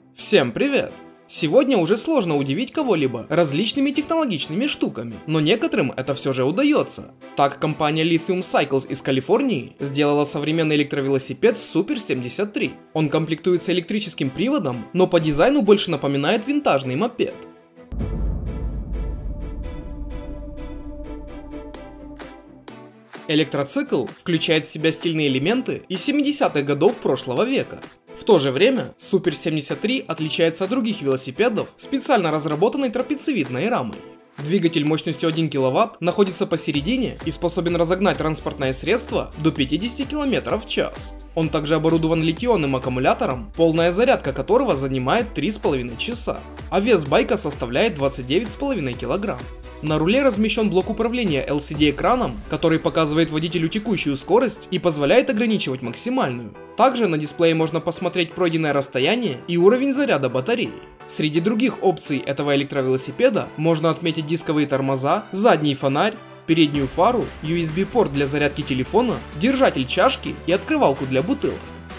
Всем привет! Сегодня уже сложно удивить кого-либо различными технологичными штуками, но некоторым это все же удается. Так, компания Lithium Cycles из Калифорнии сделала современный электровелосипед Super 73. Он комплектуется электрическим приводом, но по дизайну больше напоминает винтажный мопед. Электроцикл включает в себя стильные элементы из 70-х годов прошлого века. В то же время Super 73 отличается от других велосипедов специально разработанной трапециевидной рамой. Двигатель мощностью 1 кВт находится посередине и способен разогнать транспортное средство до 50 км в час. Он также оборудован литий-ионным аккумулятором, полная зарядка которого занимает 3,5 часа, а вес байка составляет 29,5 кг. На руле размещен блок управления LCD-экраном, который показывает водителю текущую скорость и позволяет ограничивать максимальную. Также на дисплее можно посмотреть пройденное расстояние и уровень заряда батареи. Среди других опций этого электровелосипеда можно отметить дисковые тормоза, задний фонарь, переднюю фару, USB-порт для зарядки телефона, держатель чашки и открывалку для бутылок.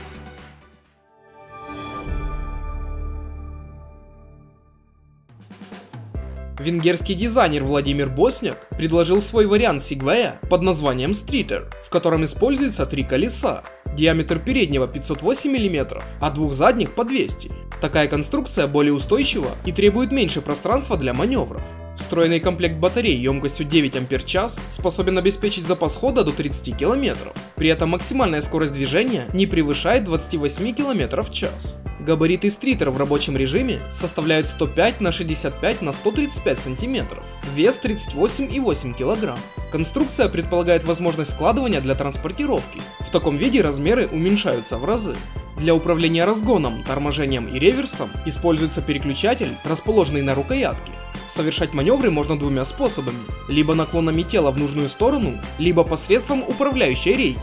Венгерский дизайнер Владимир Босняк предложил свой вариант Segway под названием Streeter, в котором используется 3 колеса. Диаметр переднего 508 мм, а двух задних по 200. Такая конструкция более устойчива и требует меньше пространства для маневров. Встроенный комплект батарей емкостью 9 Ах способен обеспечить запас хода до 30 км. При этом максимальная скорость движения не превышает 28 км в час. Габариты Streeter в рабочем режиме составляют 105 на 65 на 135 см, вес 38,8 кг. Конструкция предполагает возможность складывания для транспортировки. В таком виде размеры уменьшаются в разы. Для управления разгоном, торможением и реверсом используется переключатель, расположенный на рукоятке. Совершать маневры можно двумя способами: либо наклонами тела в нужную сторону, либо посредством управляющей рейки.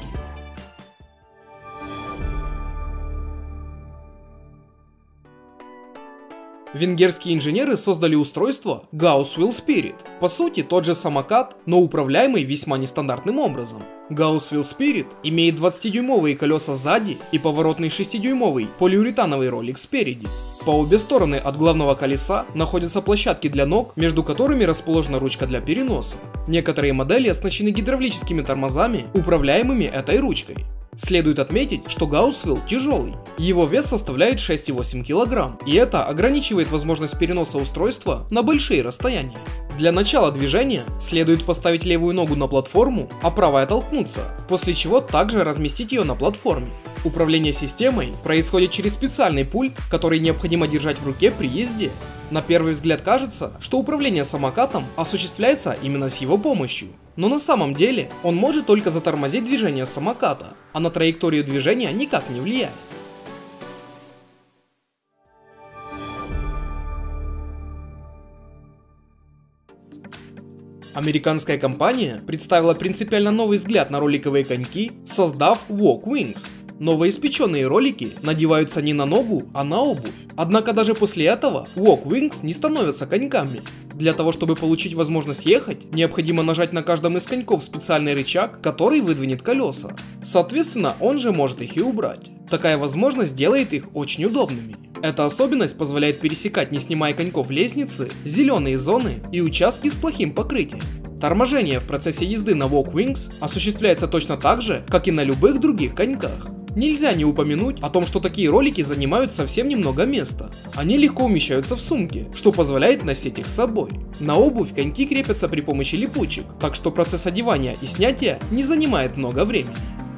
Венгерские инженеры создали устройство Gauss Wheel Spirit. По сути, тот же самокат, но управляемый весьма нестандартным образом. Gauss Wheel Spirit имеет 20-дюймовые колеса сзади и поворотный 6-дюймовый полиуретановый ролик спереди. По обе стороны от главного колеса находятся площадки для ног, между которыми расположена ручка для переноса. Некоторые модели оснащены гидравлическими тормозами, управляемыми этой ручкой. Следует отметить, что Gauss Wheel тяжелый. Его вес составляет 6,8 кг, и это ограничивает возможность переноса устройства на большие расстояния. Для начала движения следует поставить левую ногу на платформу, а правая толкнуться, после чего также разместить ее на платформе. Управление системой происходит через специальный пульт, который необходимо держать в руке при езде. На первый взгляд кажется, что управление самокатом осуществляется именно с его помощью. Но на самом деле он может только затормозить движение самоката, а на траекторию движения никак не влияет. Американская компания представила принципиально новый взгляд на роликовые коньки, создав Walk Wings. Новоиспеченные ролики надеваются не на ногу, а на обувь. Однако даже после этого Walk Wings не становятся коньками. Для того, чтобы получить возможность ехать, необходимо нажать на каждом из коньков специальный рычаг, который выдвинет колеса. Соответственно, он же может их и убрать. Такая возможность делает их очень удобными. Эта особенность позволяет пересекать, не снимая коньков, лестницы, зеленые зоны и участки с плохим покрытием. Торможение в процессе езды на Walk Wings осуществляется точно так же, как и на любых других коньках. Нельзя не упомянуть о том, что такие ролики занимают совсем немного места. Они легко умещаются в сумке, что позволяет носить их с собой. На обувь коньки крепятся при помощи липучек, так что процесс одевания и снятия не занимает много времени.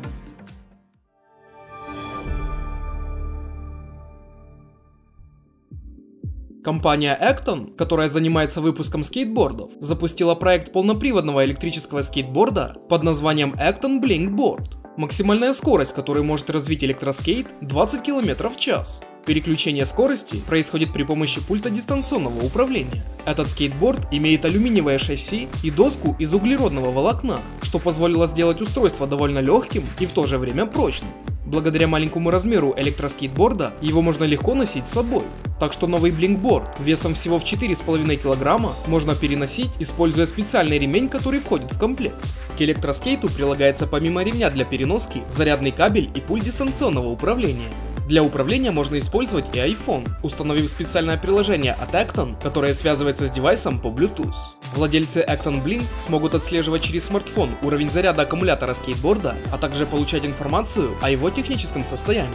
Компания Acton, которая занимается выпуском скейтбордов, запустила проект полноприводного электрического скейтборда под названием Acton Blink Board. Максимальная скорость, которую может развить электроскейт, 20 км в час. Переключение скорости происходит при помощи пульта дистанционного управления. Этот скейтборд имеет алюминиевое шасси и доску из углеродного волокна, что позволило сделать устройство довольно легким и в то же время прочным. Благодаря маленькому размеру электроскейтборда его можно легко носить с собой. Так что новый блинкборд весом всего в 4,5 кг можно переносить, используя специальный ремень, который входит в комплект. К электроскейту прилагается помимо ремня для переноски зарядный кабель и пульт дистанционного управления. Для управления можно использовать и iPhone, установив специальное приложение от Acton, которое связывается с девайсом по Bluetooth. Владельцы Acton Blink смогут отслеживать через смартфон уровень заряда аккумулятора скейтборда, а также получать информацию о его техническом состоянии.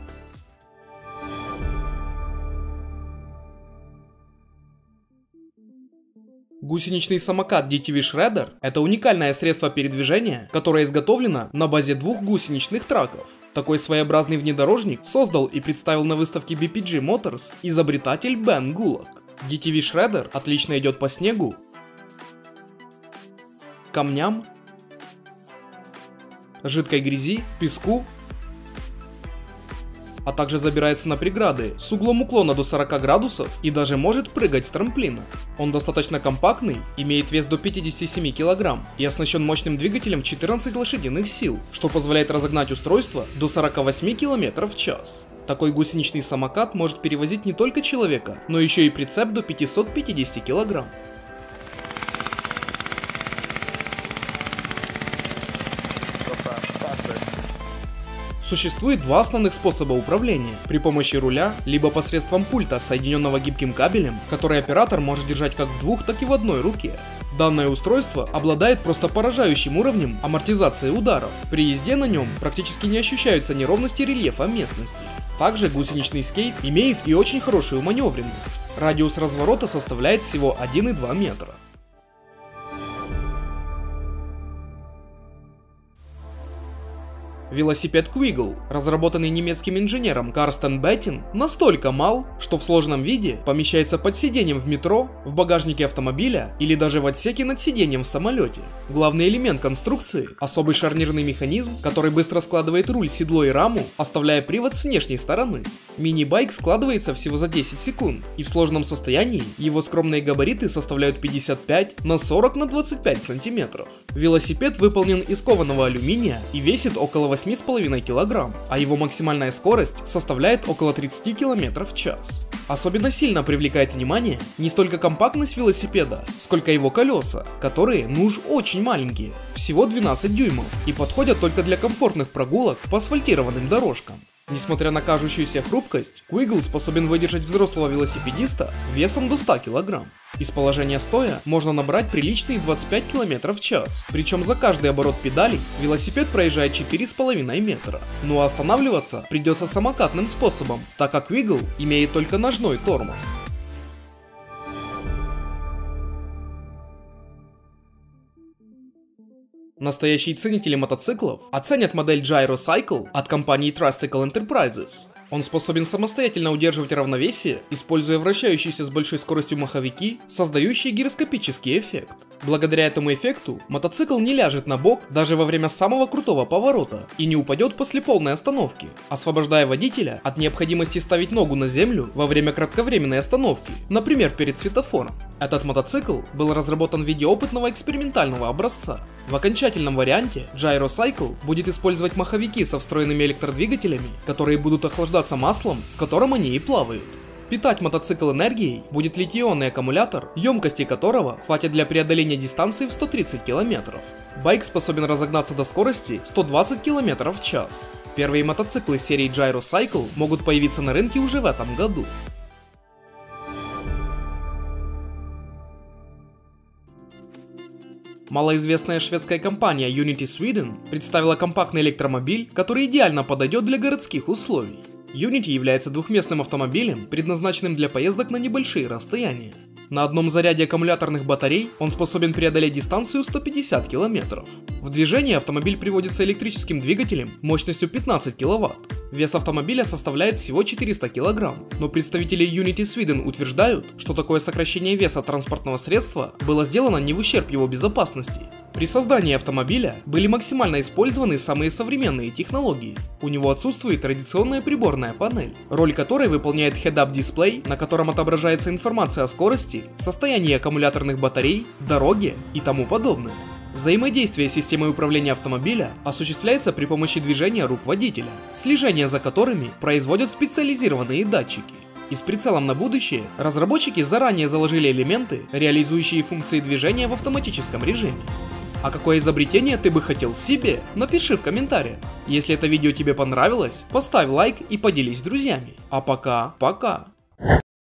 Гусеничный самокат DTV Shredder – это уникальное средство передвижения, которое изготовлено на базе двух гусеничных траков. Такой своеобразный внедорожник создал и представил на выставке BPG Motors изобретатель Бен Гулак. DTV Shredder отлично идет по снегу, камням, жидкой грязи, песку, а также забирается на преграды с углом уклона до 40 градусов и даже может прыгать с трамплина. Он достаточно компактный, имеет вес до 57 кг и оснащен мощным двигателем 14 лошадиных сил, что позволяет разогнать устройство до 48 км в час. Такой гусеничный самокат может перевозить не только человека, но еще и прицеп до 550 кг. Существует два основных способа управления: при помощи руля, либо посредством пульта, соединенного гибким кабелем, который оператор может держать как в двух, так и в одной руке. Данное устройство обладает просто поражающим уровнем амортизации ударов. При езде на нем практически не ощущаются неровности рельефа местности. Также гусеничный скейт имеет и очень хорошую маневренность. Радиус разворота составляет всего 1,2 метра. Велосипед Quiggle, разработанный немецким инженером Карстен Беттин, настолько мал, что в сложном виде помещается под сиденьем в метро, в багажнике автомобиля или даже в отсеке над сиденьем в самолете. Главный элемент конструкции – особый шарнирный механизм, который быстро складывает руль, седло и раму, оставляя привод с внешней стороны. Мини-байк складывается всего за 10 секунд, и в сложном состоянии его скромные габариты составляют 55 на 40 на 25 сантиметров. Велосипед выполнен из кованого алюминия и весит около 8,5 кг, а его максимальная скорость составляет около 30 км в час. Особенно сильно привлекает внимание не столько компактность велосипеда, сколько его колеса, которые, ну уж очень маленькие, всего 12 дюймов, и подходят только для комфортных прогулок по асфальтированным дорожкам. Несмотря на кажущуюся хрупкость, Quiggle способен выдержать взрослого велосипедиста весом до 100 кг. Из положения стоя можно набрать приличные 25 км в час, причем за каждый оборот педалей велосипед проезжает 4,5 метра. Ну а останавливаться придется самокатным способом, так как Quiggle имеет только ножной тормоз. Настоящие ценители мотоциклов оценят модель Gyro Cycle от компании Trustical Enterprises. Он способен самостоятельно удерживать равновесие, используя вращающиеся с большой скоростью маховики, создающие гироскопический эффект. Благодаря этому эффекту мотоцикл не ляжет на бок даже во время самого крутого поворота и не упадет после полной остановки, освобождая водителя от необходимости ставить ногу на землю во время кратковременной остановки, например, перед светофором. Этот мотоцикл был разработан в виде опытного экспериментального образца. В окончательном варианте Gyro Cycle будет использовать маховики со встроенными электродвигателями, которые будут охлаждаться маслом, в котором они и плавают. Питать мотоцикл энергией будет литий-ионный аккумулятор, емкости которого хватит для преодоления дистанции в 130 км. Байк способен разогнаться до скорости 120 км в час. Первые мотоциклы серии Gyro Cycle могут появиться на рынке уже в этом году. Малоизвестная шведская компания Unity Sweden представила компактный электромобиль, который идеально подойдет для городских условий. Unity является двухместным автомобилем, предназначенным для поездок на небольшие расстояния. На одном заряде аккумуляторных батарей он способен преодолеть дистанцию 150 км. В движение автомобиль приводится электрическим двигателем мощностью 15 кВт. Вес автомобиля составляет всего 400 кг, но представители Unity Sweden утверждают, что такое сокращение веса транспортного средства было сделано не в ущерб его безопасности. При создании автомобиля были максимально использованы самые современные технологии. У него отсутствует традиционная приборная панель, роль которой выполняет head-up дисплей, на котором отображается информация о скорости, состоянии аккумуляторных батарей, дороге и тому подобное. Взаимодействие с системой управления автомобиля осуществляется при помощи движения рук водителя, слежение за которыми производят специализированные датчики. И с прицелом на будущее разработчики заранее заложили элементы, реализующие функции движения в автоматическом режиме. А какое изобретение ты бы хотел себе? Напиши в комментариях. Если это видео тебе понравилось, поставь лайк и поделись с друзьями. А пока.